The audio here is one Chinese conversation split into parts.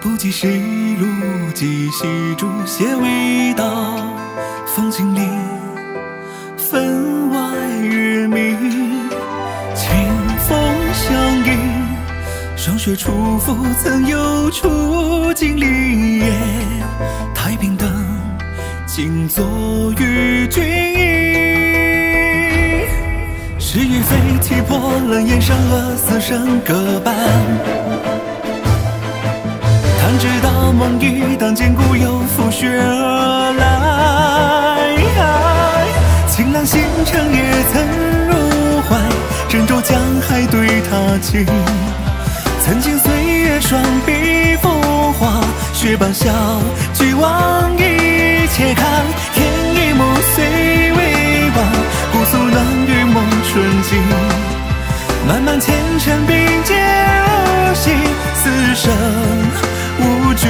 不计世路，几细竹写味道，风景里分外月明，清风相迎，霜雪初伏，曾有处经历也。太平灯，静坐与君饮。是与非踢破冷眼上了死生各半。弹指大梦一荡，剑骨又拂雪而来。青蓝星辰也曾入怀，郑州江海对他情。曾经岁月双臂风华，雪般笑，俱往一且看，天一暮虽未晚，姑苏暖与梦纯净。漫漫前尘并肩而行，此生无惧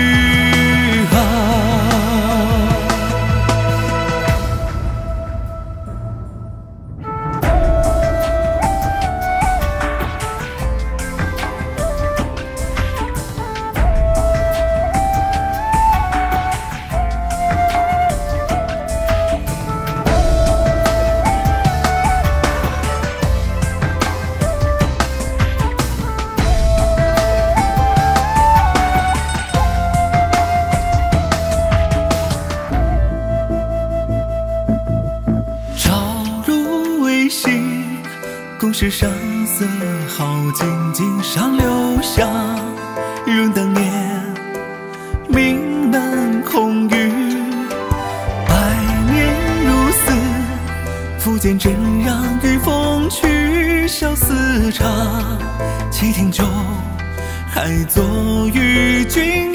共是山色好静静上留下，仍当年名门空余，百年如斯，复见真让与风趣笑似茶，且听酒还坐与君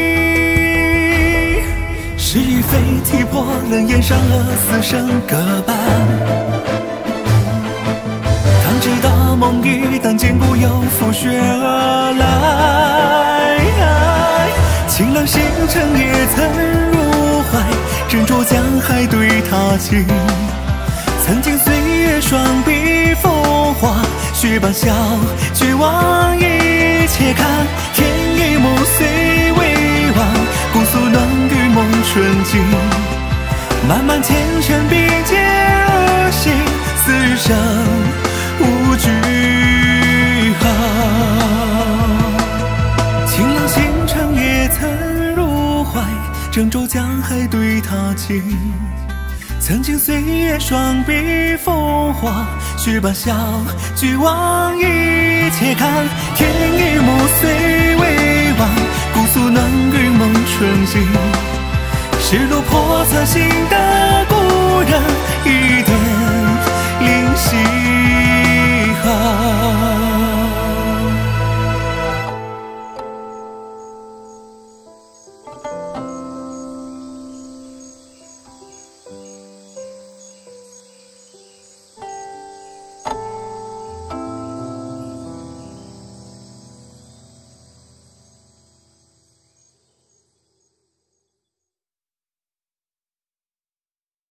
饮。是与非踢破冷眼上了死生各半。直到梦一荡，剑骨又拂雪而来。青蓝星辰也曾入怀，斟酌江海对他情。曾经岁月双臂风华，雪般笑，俱往一且看，天一暮虽未晚，姑苏暖与梦纯净。漫漫前尘并肩而行，此生无惧青蓝星辰也曾入怀，郑州江海对他情。曾经岁月双臂风华，雪般笑，俱往一且看，天一暮虽未晚，姑苏暖与梦纯净。失落叵测心